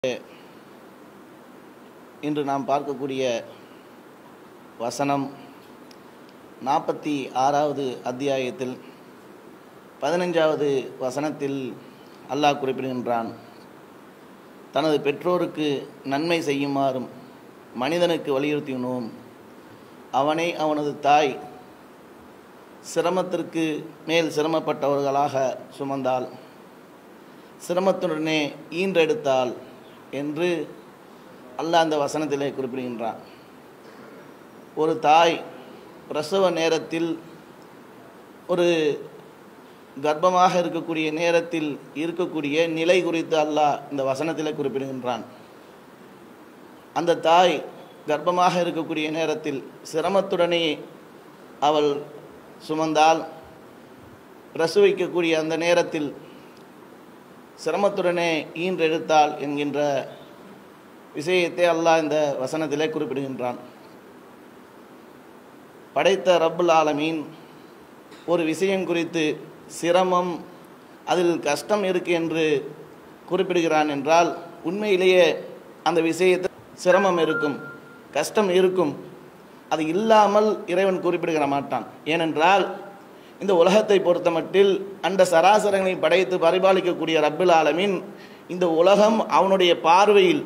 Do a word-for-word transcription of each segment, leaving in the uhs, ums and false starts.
இன்று நாம் பார்க்கக்கூடிய வசனம் நாற்பத்தி ஆறாவது அத்தியாயத்தில் பதினைஞ்சாவது வசனத்தில் அல்லாஹ் குறிப்பிடுகின்றான். தனது பெற்றோருக்கு நன்மை செய்யுமாறும் மனிதனுக்கு வலியுறுத்தினோம். அவனை அவனது தாய் சிரமத்திற்கு மேல் சிரமப்பட்டவர்களாக சுமந்தாள், சிரமத்துடனே ஈன்றெடுத்தாள் என்று அல்லாஹ் அந்த வசனத்திலே குறிப்பிடுகின்றான். ஒரு தாய் பிரசவ நேரத்தில், ஒரு கர்ப்பமாக இருக்கக்கூடிய நேரத்தில் இருக்கக்கூடிய நிலை குறித்து அல்லாஹ் இந்த வசனத்திலே குறிப்பிடுகின்றான். அந்த தாய் கர்ப்பமாக இருக்கக்கூடிய நேரத்தில் சிரமத்துடனே அவள் சுமந்தால், பிரசவிக்கக்கூடிய அந்த நேரத்தில் சிரமத்துடனே ஈன்றெடுத்தாள் என்கின்ற விஷயத்தை அல்லாஹ் இந்த வசனத்திலே குறிப்பிடுகின்றான். படைத்த ரப்புல் ஆலமீன் ஒரு விஷயம் குறித்து சிரமம், அதில் கஷ்டம் இருக்கு என்று குறிப்பிடுகிறான் என்றால், உண்மையிலேயே அந்த விஷயத்தில் சிரமம் இருக்கும், கஷ்டம் இருக்கும். அது இல்லாமல் இறைவன் குறிப்பிடுகிற மாட்டான். ஏனென்றால் இந்த உலகத்தை பொறுத்த மட்டில் அண்ட சராசரங்களை படைத்து பரிபாலிக்கக்கூடிய ரப்புல் ஆலமீன் இந்த உலகம் அவனுடைய பார்வையில்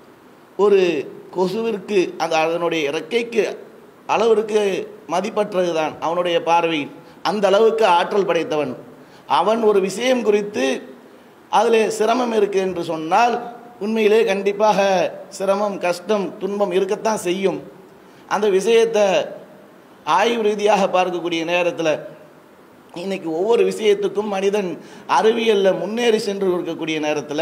ஒரு கொசுவிற்கு அந்த அதனுடைய இறக்கைக்கு அளவிற்கு மதிப்பற்றது தான் அவனுடைய பார்வையில். அந்த அளவுக்கு ஆற்றல் படைத்தவன் அவன். ஒரு விஷயம் குறித்து அதில் சிரமம் இருக்கு என்று சொன்னால் உண்மையிலே கண்டிப்பாக சிரமம், கஷ்டம், துன்பம் இருக்கத்தான் செய்யும். அந்த விஷயத்தை ஆய்வு ரீதியாக பார்க்கக்கூடிய நேரத்தில் இன்னைக்கு ஒவ்வொரு விஷயத்துக்கும் மனிதன் அறிவியலில் முன்னேறி சென்று இருக்கக்கூடிய நேரத்தில்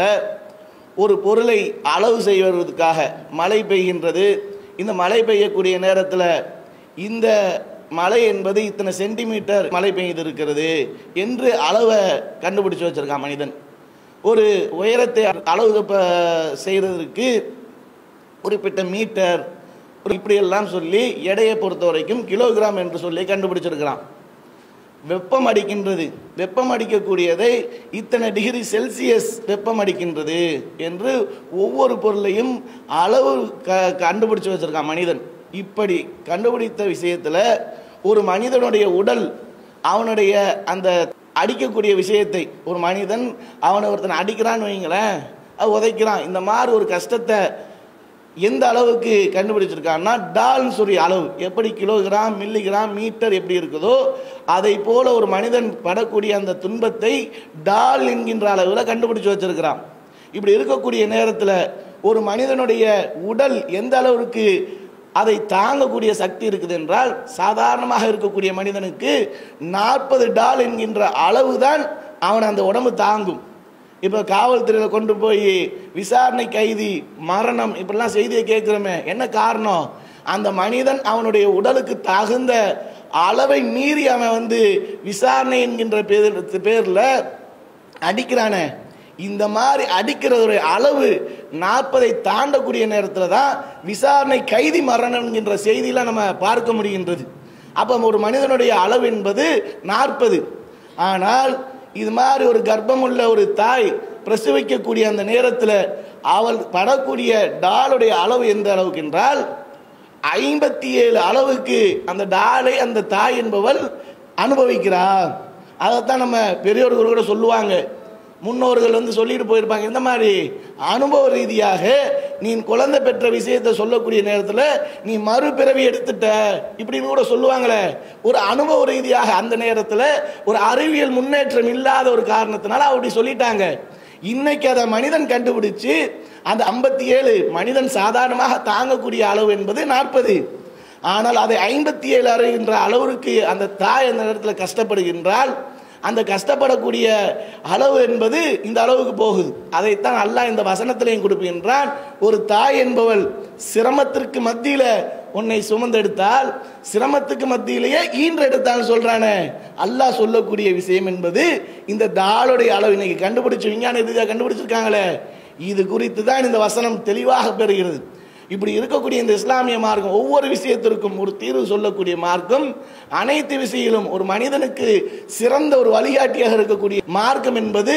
ஒரு பொருளை அளவு செய்வதற்காக மழை பெய்கின்றது. இந்த மழை பெய்யக்கூடிய நேரத்தில் இந்த மழை என்பது இத்தனை சென்டிமீட்டர் மழை பெய்திருக்கிறது என்று அளவை கண்டுபிடிச்சு வச்சிருக்கான் மனிதன். ஒரு உயரத்தை அளவு செய்கிறதுக்கு குறிப்பிட்ட மீட்டர் இப்படியெல்லாம் சொல்லி எடையை பொறுத்த வரைக்கும் கிலோகிராம் என்று சொல்லி கண்டுபிடிச்சிருக்கிறான். வெப்பம் அடிக்கின்றது, வெப்பம் அடிக்கக்கூடியதை இத்தனை டிகிரி செல்சியஸ் வெப்பம் அடிக்கின்றது என்று ஒவ்வொரு பொருளையும் அளவு க கண்டுபிடிச்சு வச்சிருக்கான் மனிதன். இப்படி கண்டுபிடித்த விஷயத்தில் ஒரு மனிதனுடைய உடல், அவனுடைய அந்த அடிக்கக்கூடிய விஷயத்தை, ஒரு மனிதன் அவனை ஒருத்தனை அடிக்கிறான்னு வைங்களேன், அது உதைக்கிறான். இந்த மாதிரி ஒரு கஷ்டத்தை எந்த அளவுக்கு கண்டுபிடிச்சிருக்கான்னா, டால்னு சொல்லி அளவு, எப்படி கிலோகிராம், மில்லிகிராம், மீட்டர் எப்படி இருக்குதோ அதை போல ஒரு மனிதன் படக்கூடிய அந்த துன்பத்தை டால் என்கின்ற அளவில் கண்டுபிடிச்சு வச்சிருக்கிறான். இப்படி இருக்கக்கூடிய நேரத்தில் ஒரு மனிதனுடைய உடல் எந்த அளவுக்கு அதை தாங்கக்கூடிய சக்தி இருக்குது என்றால், சாதாரணமாக இருக்கக்கூடிய மனிதனுக்கு நாற்பது டால் என்கின்ற அளவு தான் அவன் அந்த உடம்பு தாங்கும். இப்போ காவல்துறையில் கொண்டு போய் விசாரணை கைதி மரணம் இப்படிலாம் செய்தியை கேட்குறோமே, என்ன காரணம்? அந்த மனிதன் அவனுடைய உடலுக்கு தகுந்த அளவை மீறி அவன் வந்து விசாரணை என்கின்ற பேர் பேரில் அடிக்கிறானே. இந்த மாதிரி அடிக்கிறதுடைய அளவு நாற்பதை தாண்டக்கூடிய நேரத்தில் தான் விசாரணை கைதி மரணம் என்கின்ற செய்தியெலாம் நம்ம பார்க்க முடிகின்றது. அப்போ ஒரு மனிதனுடைய அளவு என்பது நாற்பது. ஆனால் இது மாதிரி ஒரு கர்ப்பமுள்ள ஒரு தாய் பிரசவிக்கக்கூடிய அந்த நேரத்தில் அவள் படக்கூடிய டாலுடைய அளவு எந்த அளவுக்கு என்றால், ஐம்பத்தி ஏழு அளவுக்கு அந்த டாலை அந்த தாய் என்பவள் அனுபவிக்கிறார். அதைத்தான் நம்ம பெரியோர்கள் கூட சொல்லுவாங்க, முன்னோர்கள் வந்து சொல்லிட்டு போயிருப்பாங்க. இந்த மாதிரி அனுபவ ரீதியாக நீ குழந்தை பெற்ற விஷயத்தை சொல்லக்கூடிய நேரத்தில் நீ மறுபிறவி எடுத்துட்ட இப்படின்னு கூட சொல்லுவாங்களே. ஒரு அனுபவ ரீதியாக அந்த நேரத்தில் ஒரு அறிவியல் முன்னேற்றம் இல்லாத ஒரு காரணத்தினால அப்படி சொல்லிட்டாங்க. இன்னைக்கு அதை மனிதன் கண்டுபிடிச்சு அந்த ஐம்பத்தி ஏழு மனிதன் சாதாரணமாக தாங்கக்கூடிய அளவு என்பது நாற்பது. ஆனால் அதை ஐம்பத்தி ஏழு அறிகின்ற அளவிற்கு அந்த தாய் அந்த நேரத்தில் கஷ்டப்படுகின்றால், அந்த கஷ்டப்படக்கூடிய அளவு என்பது இந்த அளவுக்கு போகுது. அதைத்தான் அல்லாஹ் இந்த வசனத்திலையும் கொடுக்கின்றான். ஒரு தாய் என்பவள் சிரமத்திற்கு மத்தியில் உன்னை சுமந்தெடுத்தால், சிரமத்துக்கு மத்தியிலேயே ஈன்றெடுத்தான்னு சொல்றானே. அல்லாஹ் சொல்லக்கூடிய விஷயம் என்பது இந்த தாளுடைய அளவு இன்னைக்கு கண்டுபிடிச்சு விஞ்ஞான ரீதியாக கண்டுபிடிச்சிருக்காங்களே, இது குறித்து தான் இந்த வசனம் தெளிவாக பெறுகிறது. இப்படி இருக்கக்கூடிய இந்த இஸ்லாமிய மார்க்கம் ஒவ்வொரு விஷயத்திற்கும் ஒரு தீர்வு சொல்லக்கூடிய மார்க்கம். அனைத்து விஷயங்களும் ஒரு மனிதனுக்கு சிறந்த ஒரு வழிகாட்டியாக இருக்கக்கூடிய மார்க்கம் என்பது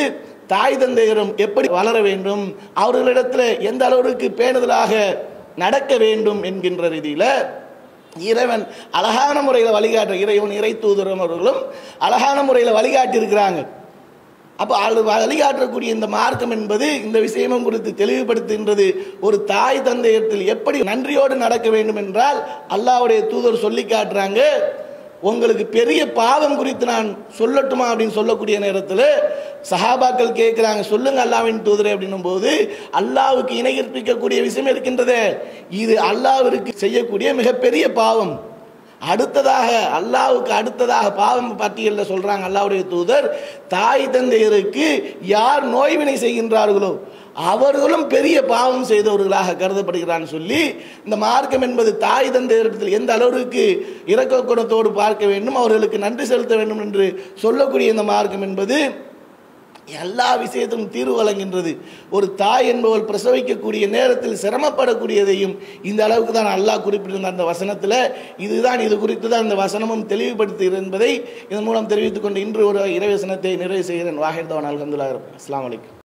தாய் தந்தையரும் எப்படி வளர வேண்டும், அவர்களிடத்தில் எந்த அளவிற்கு பேணுதலாக நடக்க வேண்டும் என்கின்ற ரீதியில் இறைவன் அழகான முறையில் வழிகாட்ட இறைவன் இறை தூதரும் அவர்களும் அழகான முறையில் வழிகாட்டி இருக்கிறாங்க. அப்போ அது வழிகாட்டக்கூடிய இந்த மார்க்கம் என்பது இந்த விஷயமும் குறித்து தெளிவுபடுத்துகின்றது. ஒரு தாய் தந்தையத்தில் எப்படி நன்றியோடு நடக்க வேண்டும் என்றால் அல்லாஹ்வுடைய தூதர் சொல்லி காட்டுறாங்க. உங்களுக்கு பெரிய பாவம் குறித்து நான் சொல்லட்டுமா அப்படின்னு சொல்லக்கூடிய நேரத்தில் சஹாபாக்கள் கேட்குறாங்க, சொல்லுங்க அல்லாஹ்வின் தூதரே அப்படின்னும் போது, அல்லாஹ்வுக்கு இணை கற்பிக்கக்கூடிய விஷயம் இருக்கின்றது, இது அல்லாஹ்விற்கு செய்யக்கூடிய மிகப்பெரிய பாவம். அடுத்ததாக அல்லாஹ்வுக்கு அடுத்ததாக பாவம் பட்டியலில் சொல்றாங்க அல்லாஹ்வுடைய தூதர், தாய் தந்தையருக்கு யார் நோய்வினை செய்கின்றார்களோ அவர்களும் பெரிய பாவம் செய்தவர்களாக கருதப்படுகிறான்னு சொல்லி, இந்த மார்க்கம் என்பது தாய் தந்தையரிடத்தில் எந்த அளவிற்கு இரக்க குணத்தோடு பார்க்க வேண்டும், அவர்களுக்கு நன்றி செலுத்த வேண்டும் என்று சொல்லக்கூடிய இந்த மார்க்கம் என்பது எல்லா விஷயத்திலும் தீர்வு வழங்குகின்றது. ஒரு தாய் என்பவள் பிரசவிக்கக்கூடிய நேரத்தில் சிரமப்படக்கூடியதையும் இந்த அளவுக்கு தான் அல்லாஹ் குறிப்பிட்டிருந்த அந்த வசனத்தில் இதுதான், இது குறித்து தான் இந்த வசனமும் தெளிவுபடுத்துகிறது என்பதை இதன் மூலம் தெரிவித்துக் கொண்டு இன்று ஒரு இறைவசனத்தை நிறைவு செய்கிறேன். வாஹித் அல்ஹம்துலில்லாஹ். அஸ்ஸலாமு அலைக்கும்.